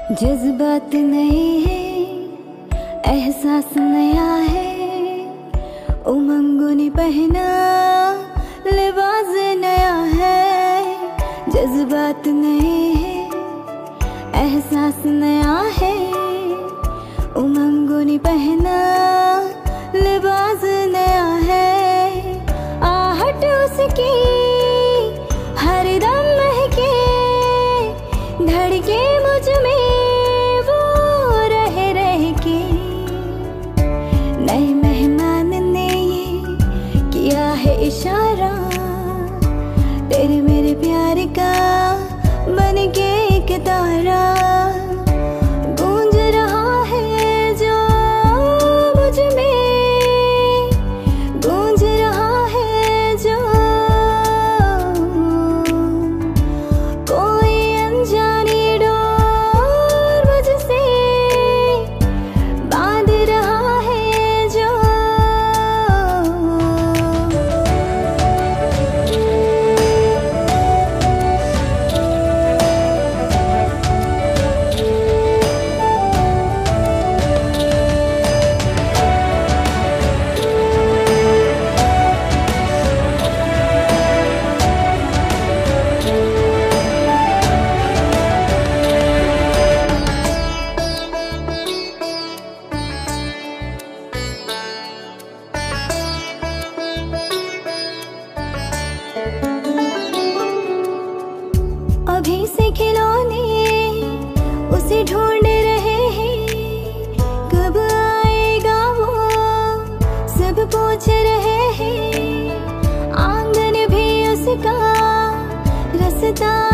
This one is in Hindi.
जज्बात नए हैं, एहसास नया है, उमंगों ने पहना लिबास नया है। जज्बात नए हैं, एहसास नया है, उमंगों ने पहना लिबास नया है। आहट उसकी हर दम महके, धड़के मुझ में इशारा तेरे मेरे प्यार का बन के एक तारा गूंज रहा है जो मुझ में, गूंज रहा है जो कोई अनजानी डोर मुझसे बांध रहा है जो। अभी से खिलौने उसे ढूंढ रहे हैं, कब आएगा वो सब पूछ रहे हैं। आंगन भी उसका रास्ता